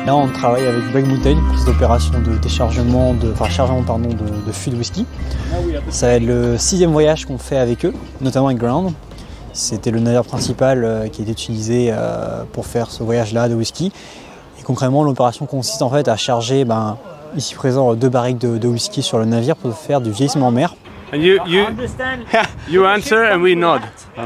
Là, on travaille avec Black Mountain pour cette opération de déchargement, chargement de fûts de whisky. Ça va être le 6e voyage qu'on fait avec eux, notamment avec Greyhound. C'était le navire principal qui était utilisé pour faire ce voyage-là de whisky. Et concrètement, l'opération consiste en fait à charger, ici présent, 2 barriques de whisky sur le navire pour faire du vieillissement en mer. And you answer and we nod.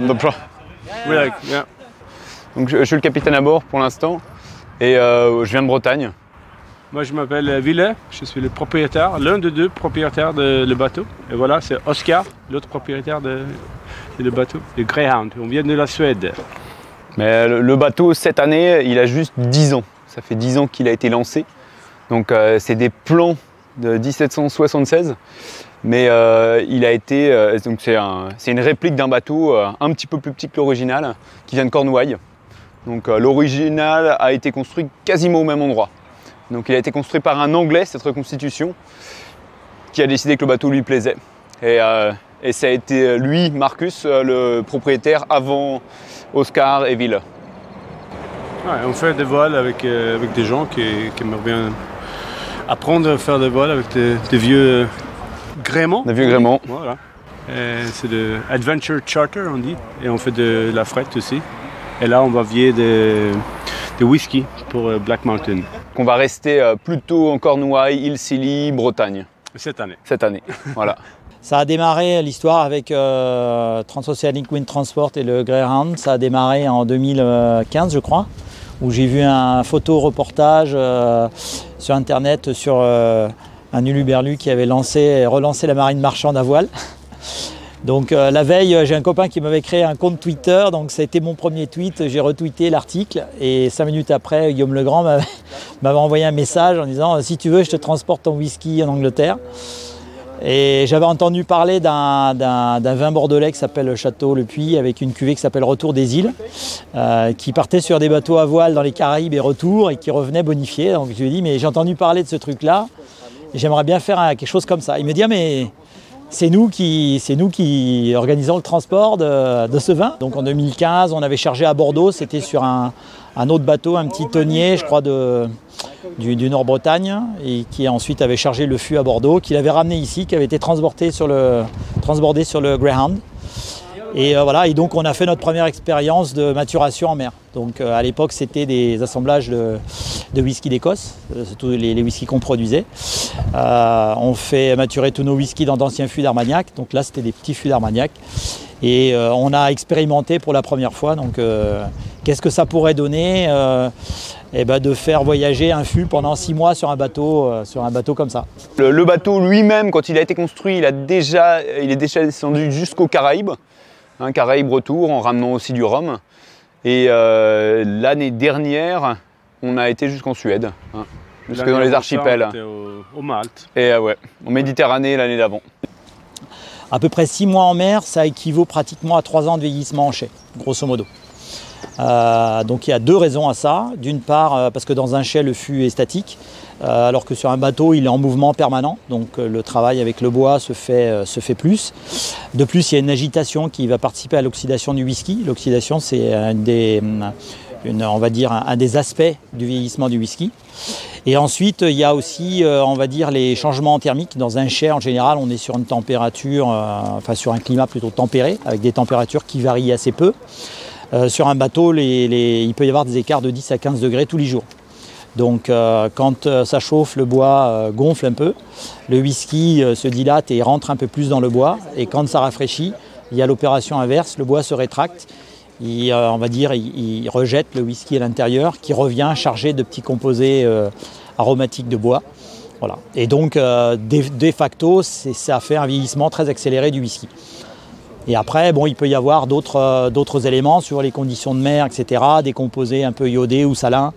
Yeah. Donc je suis le capitaine à bord pour l'instant et je viens de Bretagne. Moi je m'appelle Ville, je suis le propriétaire, l'un des 2 propriétaires du bateau. Et voilà, c'est Oscar, l'autre propriétaire du bateau, le Greyhound. On vient de la Suède. Mais le bateau cette année, il a juste 10 ans. Ça fait 10 ans qu'il a été lancé. Donc c'est des plans de 1776. Mais il a été, donc c'est une réplique d'un bateau un petit peu plus petit que l'original, qui vient de Cornouailles. Donc l'original a été construit quasiment au même endroit. Donc il a été construit par un Anglais, cette reconstitution, qui a décidé que le bateau lui plaisait. Et ça a été lui, Marcus, le propriétaire avant Oscar et Ville. Ouais, on fait des voiles avec des gens qui aimeraient bien apprendre à faire des voiles avec des vieux gréements. Des vieux gréements. Voilà. C'est de Adventure Charter, on dit. Et on fait de la frette aussi. Et là, on va vieillir des whisky pour Black Mountain. On va rester plutôt en Cornouailles, Île Scilly, Bretagne. Cette année. Cette année, voilà. Ça a démarré l'histoire avec Transoceanic Wind Transport et le Greyhound. Ça a démarré en 2015, je crois, où j'ai vu un photo-reportage sur Internet sur un uluberlu qui avait relancé la marine marchande à voile. Donc la veille, j'ai un copain qui m'avait créé un compte Twitter, donc ça a été mon premier tweet, j'ai retweeté l'article et 5 minutes après, Guillaume Legrand m'avait envoyé un message en disant « Si tu veux, je te transporte ton whisky en Angleterre ». Et j'avais entendu parler d'un vin bordelais qui s'appelle le Château Le Puy avec une cuvée qui s'appelle Retour des îles, qui partait sur des bateaux à voile dans les Caraïbes et retour et qui revenait bonifié. Donc je lui ai dit « Mais j'ai entendu parler de ce truc-là et j'aimerais bien faire quelque chose comme ça ». Il me dit « Ah mais… » C'est nous qui organisons le transport de ce vin. Donc en 2015, on avait chargé à Bordeaux, c'était sur un autre bateau, un petit tonnier, je crois, du Nord-Bretagne, et qui ensuite avait chargé le fût à Bordeaux, qu'il avait ramené ici, qui avait été transbordé sur le Greyhound. Et voilà, et donc on a fait notre première expérience de maturation en mer. Donc à l'époque, c'était des assemblages de whisky d'Écosse, surtout les whiskies qu'on produisait. On fait maturer tous nos whiskies dans d'anciens fûts d'Armagnac. Donc là, c'était des petits fûts d'Armagnac. Et on a expérimenté pour la première fois. Donc qu'est-ce que ça pourrait donner de faire voyager un fût pendant 6 mois sur un bateau comme ça. Le bateau lui-même, quand il a été construit, il est déjà descendu jusqu'aux Caraïbes. Caraïbes retour, en ramenant aussi du rhum. Et l'année dernière, on a été jusqu'en Suède, jusque dans les archipels. Au Malte. Et ouais, en Méditerranée l'année d'avant. À peu près 6 mois en mer, ça équivaut pratiquement à 3 ans de vieillissement en chai, grosso modo. Donc il y a 2 raisons à ça. D'une part, parce que dans un chai, le fût est statique, alors que sur un bateau, il est en mouvement permanent. Donc le travail avec le bois se fait plus. De plus, il y a une agitation qui va participer à l'oxydation du whisky. L'oxydation, c'est un des aspects du vieillissement du whisky. Et ensuite, il y a aussi, les changements thermiques. Dans un chai, en général, on est sur une température, sur un climat plutôt tempéré, avec des températures qui varient assez peu. Sur un bateau, il peut y avoir des écarts de 10 à 15 degrés tous les jours. Donc quand ça chauffe, le bois gonfle un peu, le whisky se dilate et rentre un peu plus dans le bois. Et quand ça rafraîchit, il y a l'opération inverse, le bois se rétracte. Il rejette le whisky à l'intérieur qui revient chargé de petits composés aromatiques de bois. Voilà. Et donc de facto, ça fait un vieillissement très accéléré du whisky. Et après, il peut y avoir d'autres éléments sur les conditions de mer, etc., des composés un peu iodés ou salins,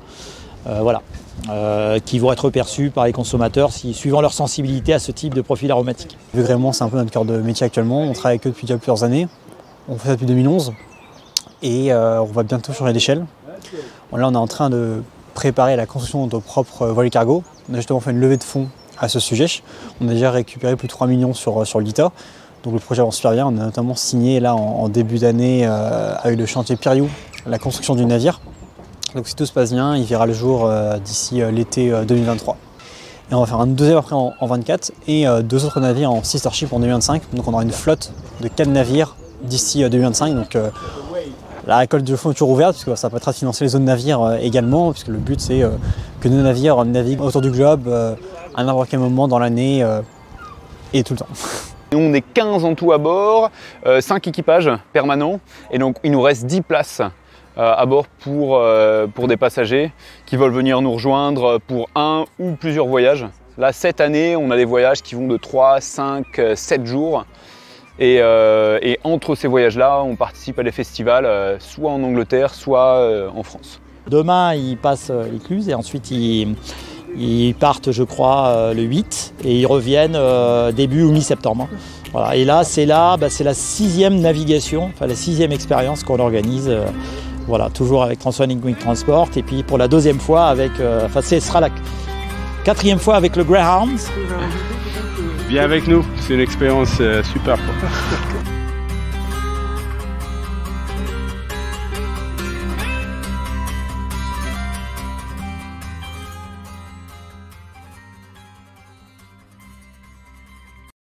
qui vont être perçus par les consommateurs suivant leur sensibilité à ce type de profil aromatique. Le gréement, c'est un peu notre cœur de métier actuellement. On travaille avec eux depuis déjà plusieurs années. On fait ça depuis 2011 et on va bientôt changer d'échelle. Là, on est en train de préparer la construction de notre propre voilier cargo. On a justement fait une levée de fonds à ce sujet. On a déjà récupéré plus de 3 millions sur l'ITA. Donc le projet avance super bien. On a notamment signé là en début d'année avec le chantier Piriou la construction du navire. Donc si tout se passe bien, il verra le jour d'ici l'été 2023. Et on va faire un deuxième après en 24 et 2 autres navires en sister ship en 2025. Donc on aura une flotte de 4 navires d'ici 2025. Donc la récolte de fonds est toujours ouverte puisque ça permettra de financer les autres navires également, puisque le but c'est que nos navires naviguent autour du globe à n'importe quel moment dans l'année et tout le temps. On est 15 en tout à bord, 5 équipages permanents et donc il nous reste 10 places à bord pour des passagers qui veulent venir nous rejoindre pour un ou plusieurs voyages. Là, cette année, on a des voyages qui vont de 3, 5, 7 jours. Et entre ces voyages-là, on participe à des festivals, soit en Angleterre, soit en France. Demain, ils passent l'écluse et ensuite ils partent, je crois, le 8 et ils reviennent début ou mi-septembre. Voilà. Et là, c'est la 6e navigation, enfin la 6e expérience qu'on organise. Voilà, toujours avec Transonic Wind Transport. Et puis pour la 2e fois avec, ce sera la 4e fois avec le Greyhound. Viens avec nous, c'est une expérience super.